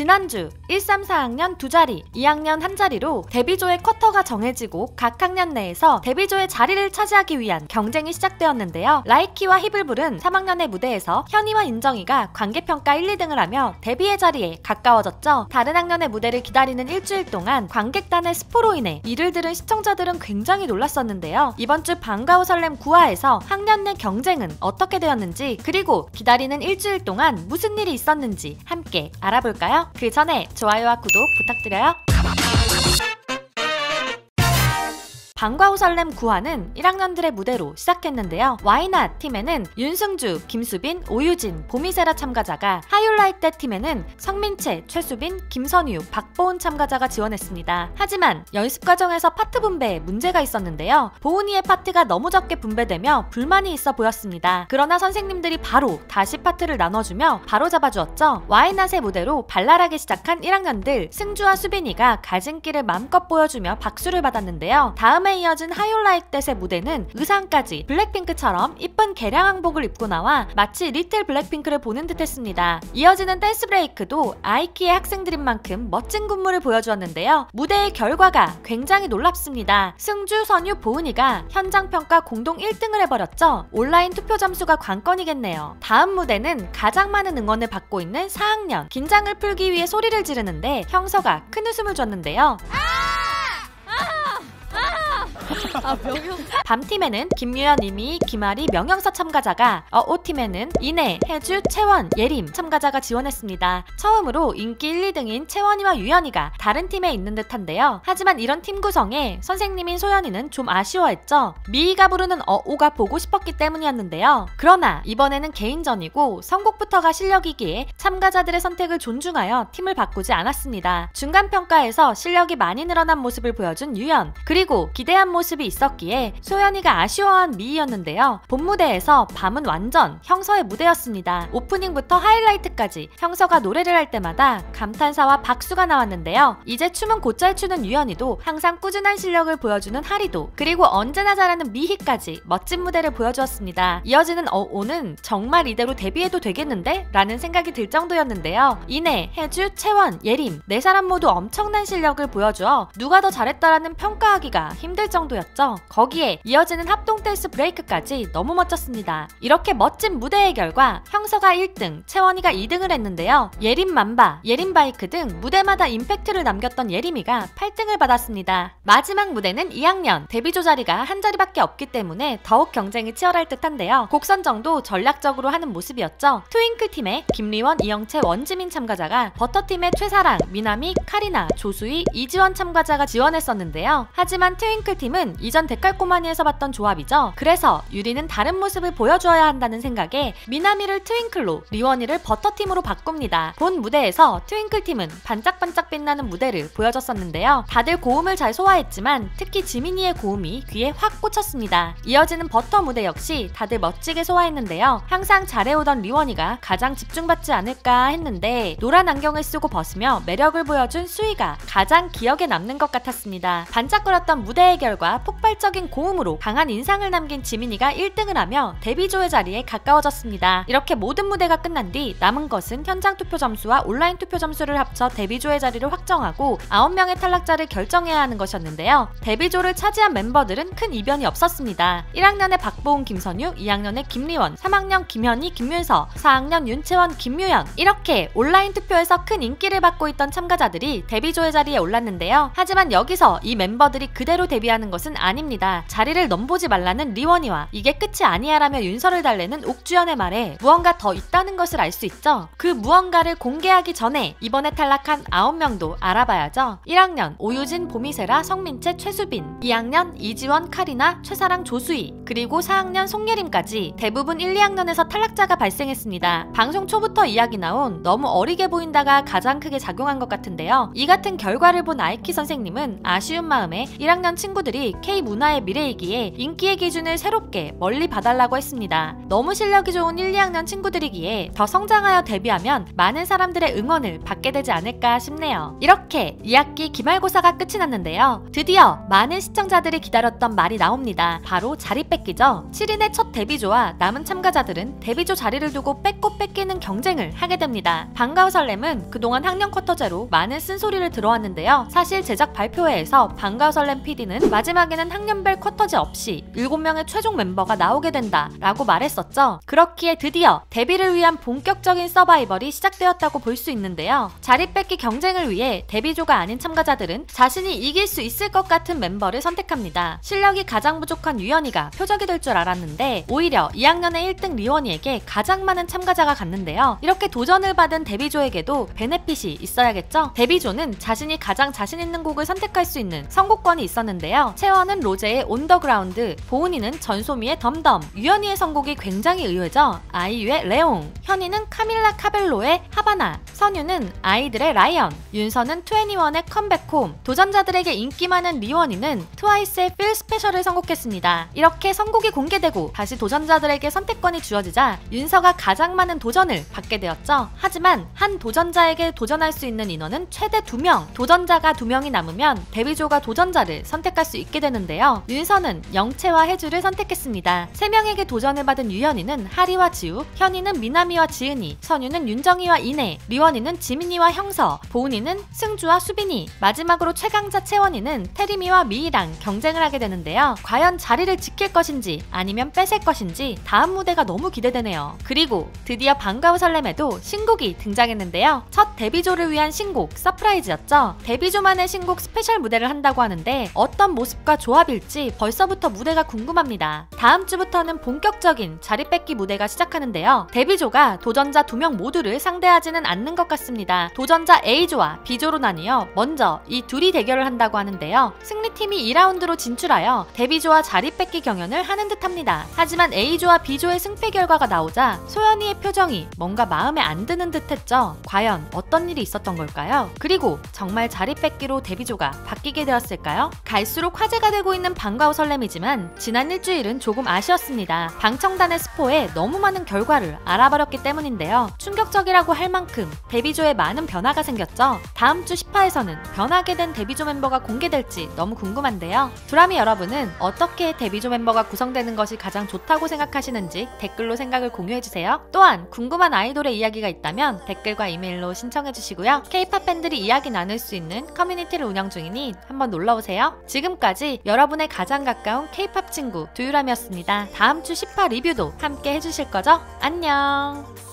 지난주 1, 3, 4학년 2자리, 2학년 1자리로 데뷔조의 쿼터가 정해지고 각 학년 내에서 데뷔조의 자리를 차지하기 위한 경쟁이 시작되었는데요. 라이키와 히블불은 3학년의 무대에서 현이와 인정이가 관객평가 1, 2등을 하며 데뷔의 자리에 가까워졌죠. 다른 학년의 무대를 기다리는 일주일 동안 관객단의 스포로 인해 이를 들은 시청자들은 굉장히 놀랐었는데요. 이번 주 방과후 설렘 9화에서 학년 내 경쟁은 어떻게 되었는지, 그리고 기다리는 일주일 동안 무슨 일이 있었는지 함께 알아볼까요? 그 전에 좋아요와 구독 부탁드려요. 방과후 설렘 9화는 1학년들의 무대로 시작했는데요. 와이낫 팀에는 윤승주, 김수빈, 오유진, 보미세라 참가자가, 하이올라이트 팀에는 성민채, 최수빈, 김선유, 박보은 참가자가 지원했습니다. 하지만 연습 과정에서 파트 분배에 문제가 있었는데요. 보은이의 파트가 너무 적게 분배되며 불만이 있어 보였습니다. 그러나 선생님들이 바로 다시 파트를 나눠주며 바로 잡아주었죠. 와이낫의 무대로 발랄하게 시작한 1학년들, 승주와 수빈이가 가진 끼를 마음껏 보여주며 박수를 받았는데요. 다음에 이어진 하이올라이트의 무대는 의상까지 블랙핑크처럼 이쁜 개량 한복을 입고 나와 마치 리틀 블랙핑크를 보는 듯 했습니다. 이어지는 댄스 브레이크도 아이키의 학생들인 만큼 멋진 군무를 보여주었는데요. 무대의 결과가 굉장히 놀랍습니다. 승주, 선유, 보은이가 현장평가 공동 1등을 해버렸죠. 온라인 투표 점수가 관건이겠네요. 다음 무대는 가장 많은 응원을 받고 있는 4학년. 긴장을 풀기 위해 소리를 지르는데 형서가 큰 웃음을 줬는데요. 밤팀에는 김유연, 이미, 김아리, 명영서 참가자가, 어오팀에는 이내, 혜주, 채원, 예림 참가자가 지원했습니다. 처음으로 인기 1, 2등인 채원이와 유연이가 다른 팀에 있는 듯한데요. 하지만 이런 팀 구성에 선생님인 소연이는 좀 아쉬워했죠. 미희가 부르는 어오가 보고 싶었기 때문이었는데요. 그러나 이번에는 개인전이고 선곡부터가 실력이기에 참가자들의 선택을 존중하여 팀을 바꾸지 않았습니다. 중간평가에서 실력이 많이 늘어난 모습을 보여준 유연, 그리고 기대한 모습이 있었기에 소연이가 아쉬워한 미희였는데요. 본 무대에서 밤은 완전 형서의 무대였습니다. 오프닝부터 하이라이트까지 형서가 노래를 할 때마다 감탄사와 박수가 나왔는데요. 이제 춤은 곧잘 추는 유연이도, 항상 꾸준한 실력을 보여주는 하리도, 그리고 언제나 잘하는 미희까지 멋진 무대를 보여주었습니다. 이어지는 어오는 정말 이대로 데뷔해도 되겠는데? 라는 생각이 들 정도였는데요. 이내, 혜주, 채원, 예림 네 사람 모두 엄청난 실력을 보여주어 누가 더 잘했다라는 평가하기가 힘들 정도였죠. 거기에 이어지는 합동 댄스 브레이크까지 너무 멋졌습니다. 이렇게 멋진 무대의 결과 형서가 1등, 채원이가 2등을 했는데요. 예림 만바, 예림 바이크 등 무대마다 임팩트를 남겼던 예림이가 8등을 받았습니다. 마지막 무대는 2학년, 데뷔조 자리가 한 자리밖에 없기 때문에 더욱 경쟁이 치열할 듯한데요. 곡 선정도 전략적으로 하는 모습이었죠. 트윙클팀의 김리원, 이영채, 원지민 참가자가, 버터팀의 최사랑, 미나미, 카리나, 조수희, 이지원 참가자가 지원했었는데요. 하지만 트윙클팀은 이전 데칼코마니에서 봤던 조합이죠. 그래서 유리는 다른 모습을 보여주어야 한다는 생각에 미나미를 트윙클로, 리원이를 버터팀으로 바꿉니다. 본 무대에서 트윙클팀은 반짝반짝 빛나는 무대를 보여줬었는데요. 다들 고음을 잘 소화했지만 특히 지민이의 고음이 귀에 확 꽂혔습니다. 이어지는 버터 무대 역시 다들 멋지게 소화했는데요. 항상 잘해오던 리원이가 가장 집중받지 않을까 했는데 노란 안경을 쓰고 벗으며 매력을 보여준 수희가 가장 기억에 남는 것 같았습니다. 반짝거렸던 무대의 결과 폭발적인 고음으로 강한 인상을 남긴 지민이가 1등을 하며 데뷔조의 자리에 가까워졌습니다. 이렇게 모든 무대가 끝난 뒤 남은 것은 현장 투표 점수와 온라인 투표 점수를 합쳐 데뷔조의 자리를 확정하고 9명의 탈락자를 결정해야 하는 것이었는데요. 데뷔조를 차지한 멤버들은 큰 이변이 없었습니다. 1학년의 박보은, 김선유, 2학년의 김리원, 3학년 김현희, 김윤서, 4학년 윤채원, 김유연, 이렇게 온라인 투표에서 큰 인기를 받고 있던 참가자들이 데뷔조의 자리에 올랐는데요. 하지만 여기서 이 멤버들이 그대로 데뷔하는 것은 아닙니다. 자리를 넘보지 말라는 리원이와 이게 끝이 아니야라며 윤서를 달래는 옥주연의 말에 무언가 더 있다는 것을 알 수 있죠. 그 무언가를 공개하기 전에 이번에 탈락한 9명도 알아봐야죠. 1학년 오유진, 보미세라, 성민채, 최수빈, 2학년 이지원, 카리나, 최사랑, 조수희, 그리고 4학년 송예림까지 대부분 1, 2학년에서 탈락자가 발생했습니다. 방송 초부터 이야기 나온 너무 어리게 보인다가 가장 크게 작용한 것 같은데요. 이 같은 결과를 본 아이키 선생님은 아쉬운 마음에 1학년 친구들이 K문화의 미래이기 있기에 인기의 기준을 새롭게 멀리 봐달라고 했습니다. 너무 실력이 좋은 1, 2학년 친구들이기에 더 성장하여 데뷔하면 많은 사람들의 응원을 받게 되지 않을까 싶네요. 이렇게 2학기 기말고사가 끝이 났는데요. 드디어 많은 시청자들이 기다렸던 말이 나옵니다. 바로 자리 뺏기죠. 7인의 첫 데뷔조와 남은 참가자들은 데뷔조 자리를 두고 뺏고 뺏기는 경쟁을 하게 됩니다. 방과후 설렘은 그동안 학년 쿼터제로 많은 쓴소리를 들어왔는데요. 사실 제작 발표회에서 방과후 설렘 PD는 마지막에는 학년별 쿼터제 없이 7명의 최종 멤버가 나오게 된다 라고 말했었죠. 그렇기에 드디어 데뷔를 위한 본격적인 서바이벌이 시작되었다고 볼 수 있는데요. 자리 뺏기 경쟁을 위해 데뷔조가 아닌 참가자들은 자신이 이길 수 있을 것 같은 멤버를 선택합니다. 실력이 가장 부족한 유연이가 표적이 될 줄 알았는데 오히려 2학년의 1등 리원이에게 가장 많은 참가자가 갔는데요. 이렇게 도전을 받은 데뷔조에게도 베네핏이 있어야겠죠? 데뷔조는 자신이 가장 자신 있는 곡을 선택할 수 있는 선곡권이 있었는데요. 채원은 로제의 온더그라운드, 보은이는 전소미의 덤덤, 유연이의 선곡이 굉장히 의외죠. 아이유의 레옹, 현이는 카밀라 카벨로의 하바나, 선유는 아이들의 라이언, 윤서는 21의 컴백홈, 도전자들에게 인기 많은 리원이는 트와이스의 Feel Special을 선곡했습니다. 이렇게 선곡이 공개되고 다시 도전자들에게 선택권이 주어지자 윤서가 가장 많은 도전을 받게 되었죠. 하지만 한 도전자에게 도전할 수 있는 인원은 최대 2명, 도전자가 2명이 남으면 데뷔조가 도전자를 선택할 수 있게 되는데요. 윤서는 영채와 혜주를 선택했습니다. 3명에게 도전을 받은 유연이는 하리와 지우, 현이는 미나미와 지은이, 선유는 윤정이와 이내, 리원이는 지민이와 형서, 보은이는 승주와 수빈이, 마지막으로 최강자 채원이는 태림이와 미희랑 경쟁을 하게 되는데요. 과연 자리를 지킬 것인지 아니면 뺏을 것인지 다음 무대가 너무 기대되네요. 그리고 드디어 방과후 설렘에도 신곡이 등장했는데요. 첫 데뷔조를 위한 신곡 서프라이즈였죠. 데뷔조만의 신곡 스페셜 무대를 한다고 하는데 어떤 모습과 조합일지 벌써부터 무대가 궁금합니다. 다음 주부터는 본격적인 자리 뺏기 무대가 시작하는데요. 데뷔조가 도전자 2명 모두를 상대하지는 않는 것 같습니다. 도전자 A조와 B조로 나뉘어 먼저 이 둘이 대결을 한다고 하는데요. 승리팀이 2라운드로 진출하여 데뷔조와 자리 뺏기 경연을 하는 듯합니다. 하지만 A조와 B조의 승패 결과가 나오자 소연이의 표정이 뭔가 마음에 안 드는 듯했죠. 과연 어떤 일이 있었던 걸까요? 그리고 정말 자리 뺏기로 데뷔조가 바뀌게 되었을까요? 갈수록 화제가 되고 있는 방과후 설렘이지만 지난 일주일은 조금 아쉬웠습니다. 방청단의 스포에 너무 많은 결과를 알아버렸기 때문인데요. 충격적이라고 할 만큼 데뷔조에 많은 변화가 생겼죠. 다음 주 10화에서는 변하게 된 데뷔조 멤버가 공개될지 너무 궁금한데요. 두라미 여러분은 어떻게 데뷔조 멤버가 구성되는 것이 가장 좋다고 생각하시는지 댓글로 생각을 공유해주세요. 또한 궁금한 아이돌의 이야기가 있다면 댓글과 이메일로 신청해주시고요. K-POP 팬들이 이야기 나눌 수 있는 커뮤니티를 운영 중이니 한번 놀러오세요. 지금까지 여러분의 가장 가까운 K-POP 친구 두유람이었습니다. 다음 주 10화 리뷰도 함께 해주실 거죠? 안녕!